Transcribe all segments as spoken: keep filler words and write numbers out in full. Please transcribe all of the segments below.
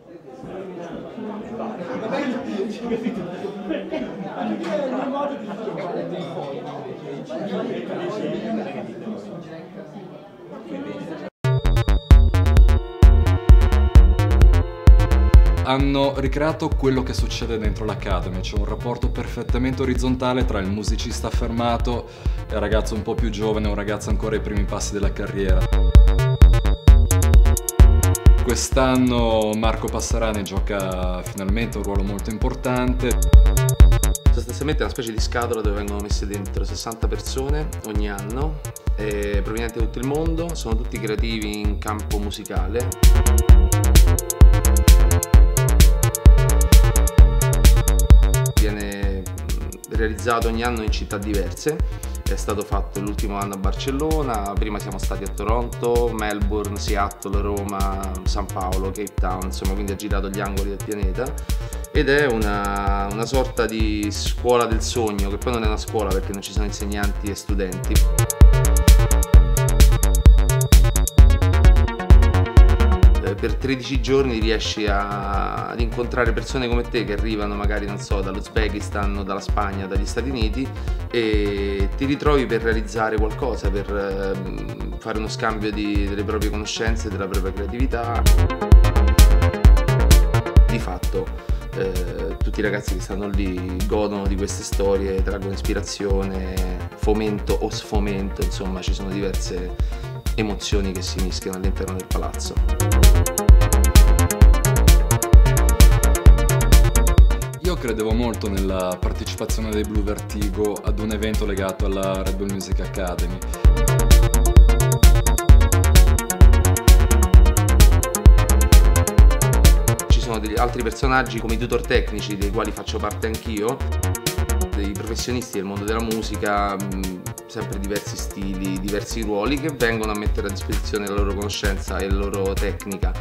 Hanno ricreato quello che succede dentro l'Academy, c'è un rapporto perfettamente orizzontale tra il musicista affermato e il ragazzo un po' più giovane, un ragazzo ancora ai primi passi della carriera. Quest'anno Marco Passarani gioca finalmente un ruolo molto importante. Sostanzialmente è una specie di scatola dove vengono messe dentro sessanta persone ogni anno, eh, provenienti da tutto il mondo, sono tutti creativi in campo musicale. Viene realizzato ogni anno in città diverse, è stato fatto l'ultimo anno a Barcellona, prima siamo stati a Toronto, Melbourne, Seattle, Roma, San Paolo, Cape Town, insomma, quindi ha girato gli angoli del pianeta ed è una, una sorta di scuola del sogno, che poi non è una scuola perché non ci sono insegnanti e studenti. Per tredici giorni riesci a, ad incontrare persone come te che arrivano magari, non so, dall'Uzbekistan, dalla Spagna, dagli Stati Uniti e ti ritrovi per realizzare qualcosa, per eh, fare uno scambio di, delle proprie conoscenze, della propria creatività. Di fatto eh, tutti i ragazzi che stanno lì godono di queste storie, traggono ispirazione, fomento o sfomento, insomma ci sono diverse emozioni che si mischiano all'interno del palazzo. Io credevo molto nella partecipazione dei Blue Vertigo ad un evento legato alla Red Bull Music Academy. Ci sono degli altri personaggi come i tutor tecnici, dei quali faccio parte anch'io, dei professionisti del mondo della musica, sempre diversi stili, diversi ruoli, che vengono a mettere a disposizione la loro conoscenza e la loro tecnica.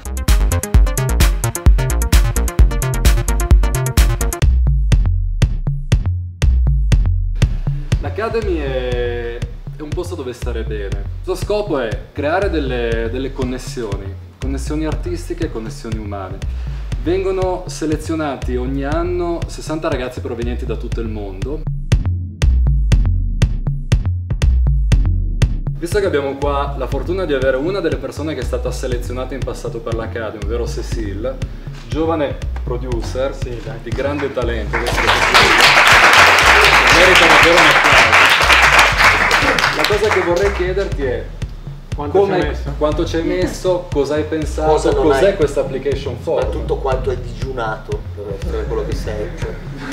L'Academy è, è un posto dove stare bene. Il suo scopo è creare delle, delle connessioni, connessioni artistiche e connessioni umane. Vengono selezionati ogni anno sessanta ragazzi provenienti da tutto il mondo. Visto che abbiamo qua la fortuna di avere una delle persone che è stata selezionata in passato per l'Academy, ovvero Cecile, giovane producer, sì, di grande talento, merita davvero un applauso. La cosa che vorrei chiederti è quanto ci hai messo, quanto ci hai messo, cosa hai pensato, cos'è questa application form? Soprattutto quanto hai digiunato per essere quello che sei. Cioè.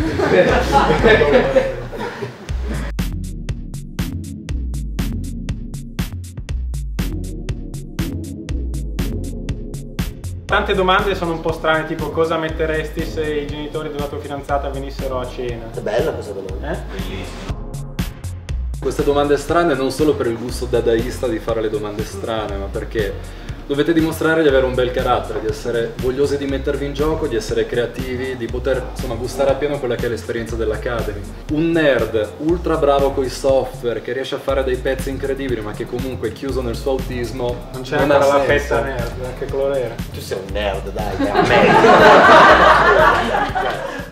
Tante domande sono un po' strane, tipo cosa metteresti se i genitori della tua fidanzata venissero a cena? È bella questa domanda. Eh? Bellissima. Queste domande strane non solo per il gusto dadaista di fare le domande strane, ma perché dovete dimostrare di avere un bel carattere, di essere vogliosi di mettervi in gioco, di essere creativi, di poter insomma gustare appieno quella che è l'esperienza dell'Academy. Un nerd ultra bravo con i software che riesce a fare dei pezzi incredibili ma che comunque è chiuso nel suo autismo. Non c'è ancora la fetta nerd, che colore era? Tu sei un nerd, dai, dai, a me.